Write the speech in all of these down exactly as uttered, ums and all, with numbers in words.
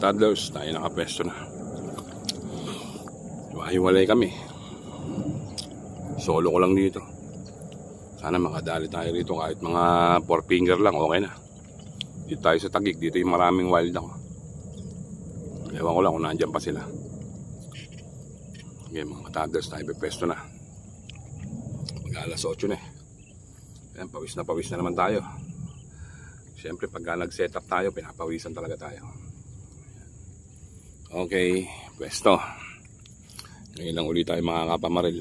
toddlers, tayo nakapesto na. Hiwalay kami. Solo ko lang dito. Sana makadali tayo rito kahit mga four finger lang, okay na. Dito tayo sa Taguig, dito yung maraming wild ako. Ewan ko lang kung nandyan pa sila. Okay, mga toddlers, tayo pepesto na. Mag alas otso na eh. Ayan, pawis na pawis na naman tayo. Siyempre pagka nag-set up tayo, pinapawisan talaga tayo. Okay, pwesto. Ngayon lang ulit tayo makakapamaril.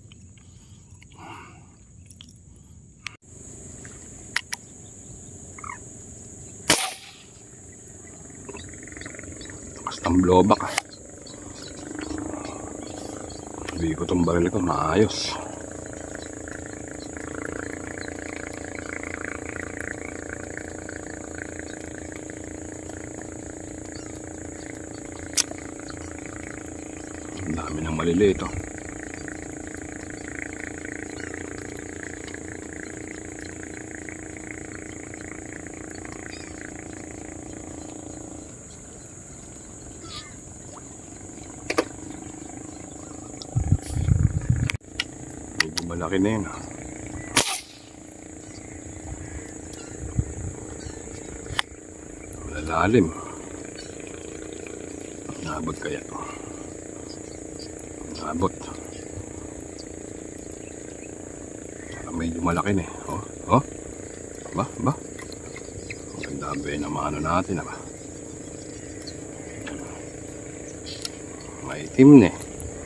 Basta ang blowback ah. Hindi ko itong baril ko, maayos. Ang dami ng maliliit oh. Medyo malaki na yun ah. Malalalim. Naabot kaya to. Abot. Medyo malaki na eh. Oh, oh. Ba, ba. Ang ganda ba yung ano natin ba? May itim na eh.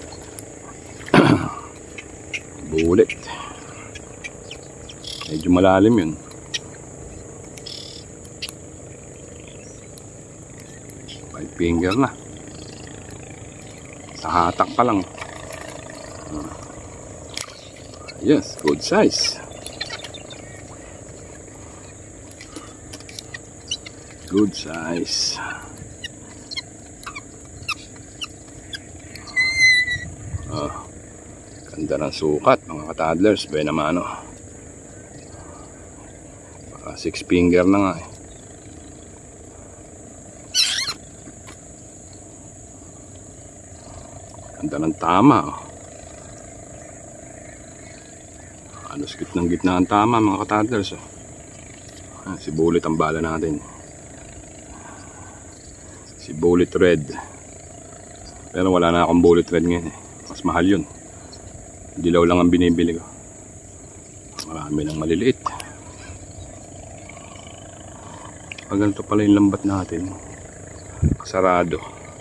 Bulit. Medyo malalim yun. Five finger na. Sa hatak pa lang. Yes, good size. Good size. Oh, ganda ng sukat mga ka-toddlers. Bay naman ano. Baka six finger na nga eh. Ganda ng tama oh. Alos gitnang gitna ang tama mga ka-toddlers oh. Ah, si Bullet ang bala natin. Si Bullet Red. Pero wala na akong Bullet Red ngayon eh. Mas mahal yun. Dilaw lang ang binibili ko. Marami ng maliliit. Pag ganito pala yung lambat natin, sarado.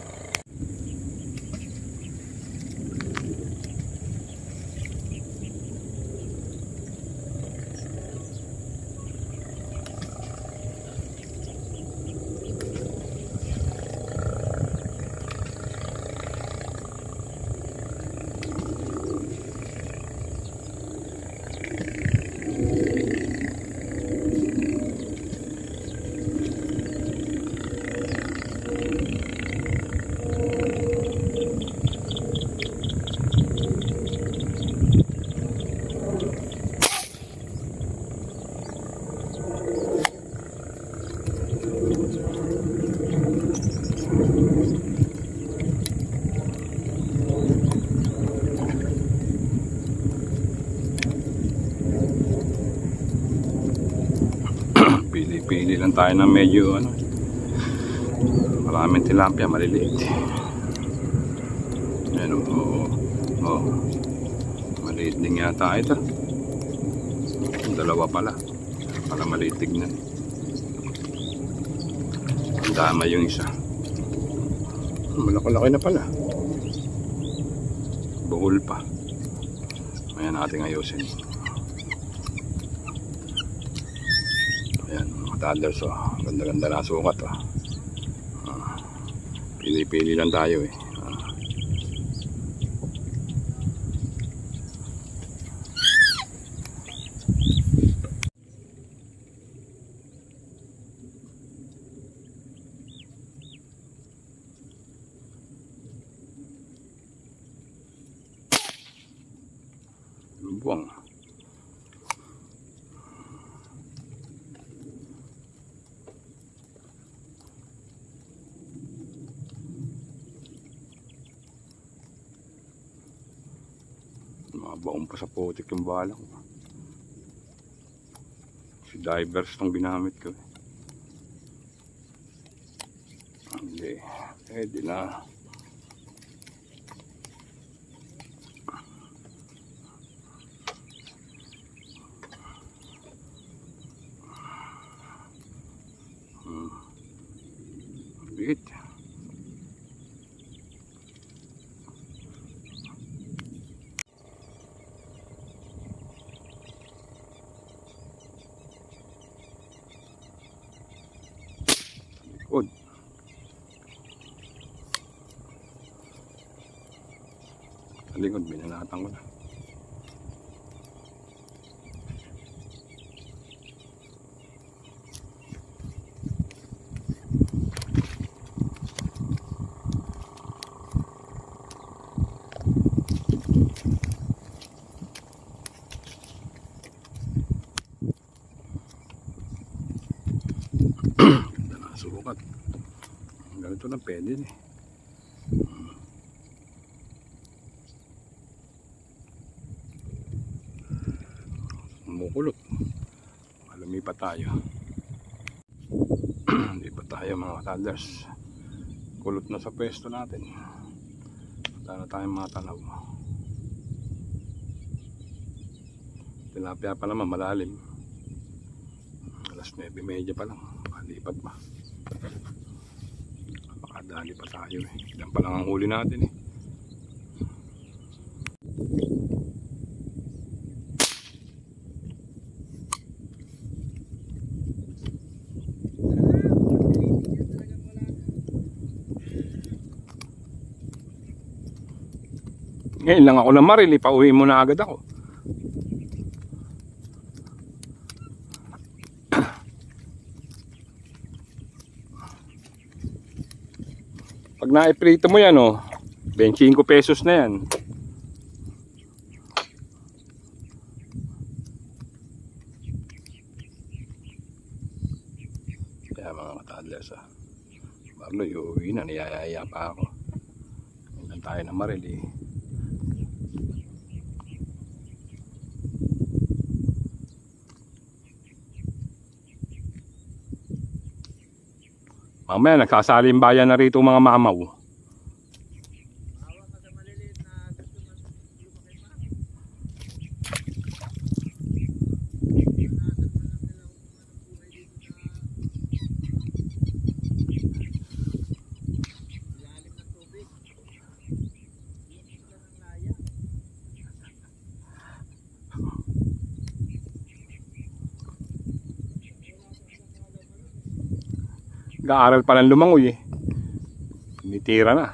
Pili-pili lang tayo ng medyo ano, maraming tilapia, maliliit. Ayan o, oh, oh. Maliit din yata ito. Dalawa pala. Pala maliit tignan. Ang dama yung isa. Malaki-laki na pala. Buhol pa. Ayan natin ayusin. Ayan, mga toddlers oh. Ganda-ganda na sukat oh. Ah, pili-pili lang tayo eh. Ah. Buwang. Mga baong pa sa putik yung balang. Si divers tong ginamit ko. Hindi. Pwede na. Hmm. Bigit. Likod. Sa likod, binanatan ko na. Sukat. Ganito lang pwede eh. Kumukulot. Lumipat tayo. Lumipat tayo mga toddlers. Kulot na sa pwesto natin. Wala na tayong mga tanaw. Tilapia pa naman malalim. Alas nuwebe medya pa lang. Lipat pa. Makadali pa tayo eh. Ilan pa lang ang huli natin eh. Ngayon lang ako na marili. Pauwi mo na agad ako. Pag na-iprito mo yan, oh, twenty-five pesos na yan. Kaya mga toddlers, ah, Marloy, uuwi na, niyayaya pa ako. Hindi tayo na marili. Mamaya nagsasaling bayan na rito mga mamaw. Nag-aaral pa lang lumangoy eh. Tinitira na.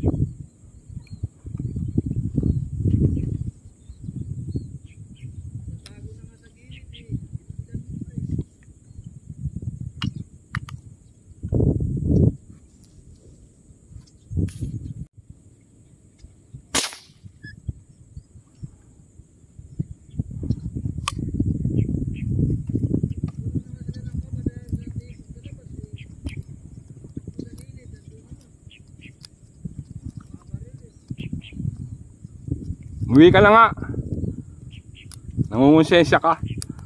Umuwi ka na nga. Nangungonsensya ka.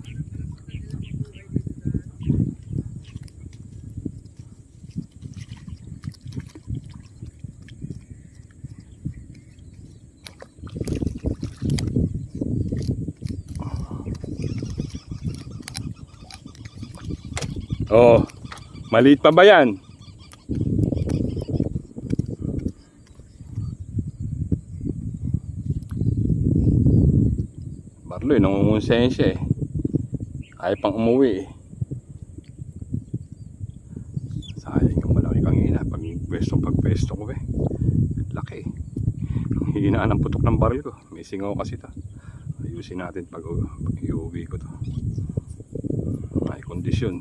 Oh, maliit pa ba yan? Marloy, nangungonsensya eh. Ayaw pang umuwi eh. Sayang yung malaki kang hina. Pag pwesto, pag pwesto ko eh. Laki. Ang hinaan ng putok ng baril ko. May singaw kasi ito. Ayusin natin pag, pag iuwi ko to. May kondisyon.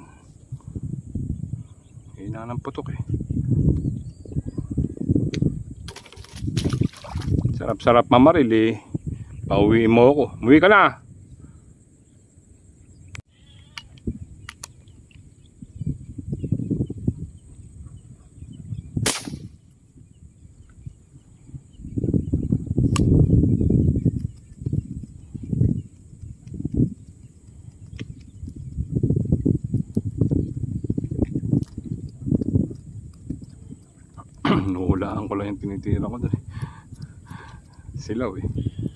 Hinaan ng putok eh. Sarap-sarap mamaril eh. Pauwiin mo ako. Umuwi ka na. lang yung tinitira ko doon. Silaw eh.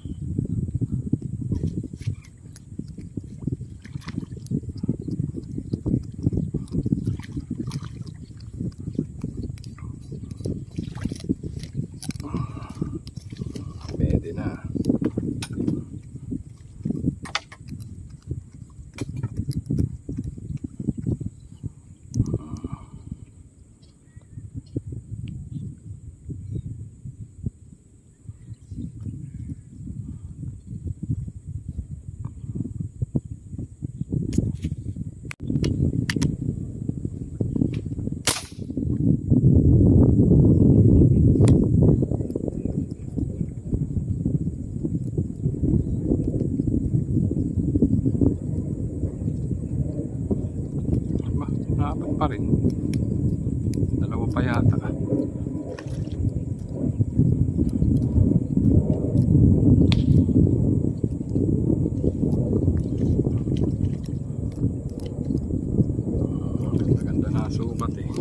Pwede na. Apat pa rin. Dalawa pa yata. Ganda na sukat eh.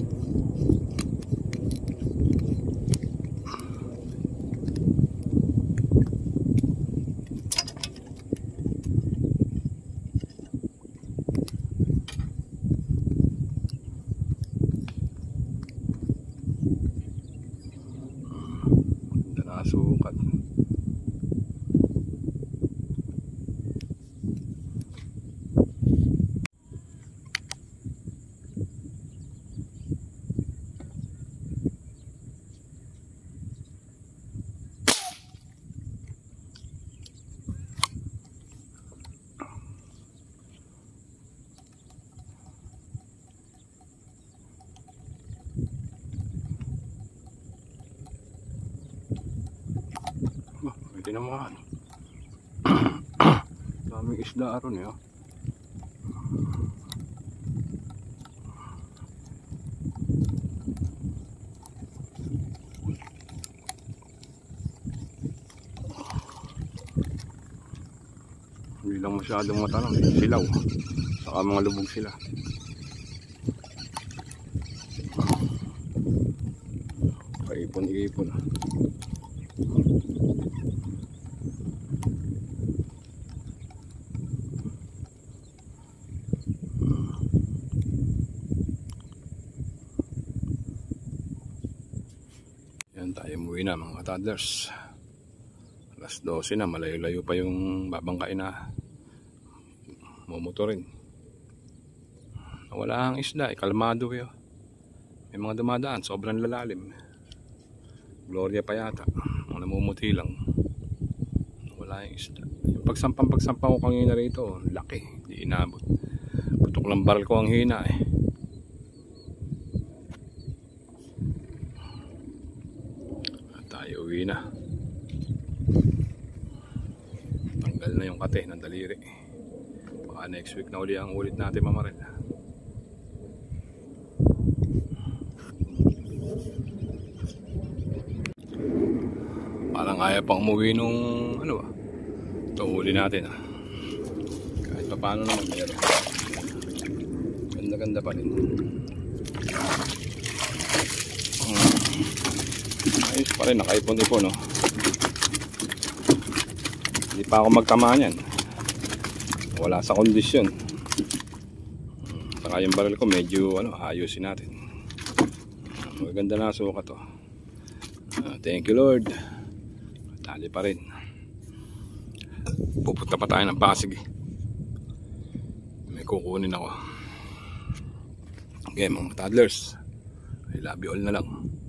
Sukat. Hindi naman. Daming isda aron eh. Oh. Hindi lang masyadong matanong. Silaw. Saka mga lubog sila. Paipon-ipon. Yan tayo, umuwi na mga toddlers. Alas dose na, malayo-layo pa yung babangkain na mumotorin. Wala ang isda, eh, kalmado kayo. May mga dumadaan, sobrang lalalim. Gloria pa yata, mga namumuti lang. Wala yung isda. Yung pagsampang-pagsampang ko kanina rito, laki, di inabot. Putok lang baril ko ang hina eh. Tayo uwi na. Tanggal na yung kate ng daliri. Baka next week na uli ang ulit natin mamaril. Parang ayaw pang umuwi nung ano ba, ito uli natin ah. Kahit pa paano naman meron. Ganda ganda pa rin. Ayos pa rin, nakaipon-ipon no. Hindi pa ako magtamaan yan. Wala sa kondisyon. Saka yung baril ko medyo ano, ayusin natin. Maganda na sukat to. uh, Thank you Lord. Tali pa rin. Pupunta pa tayo ng Pasig. May kukunin ako. Okay mga toddlers, I love you all na lang.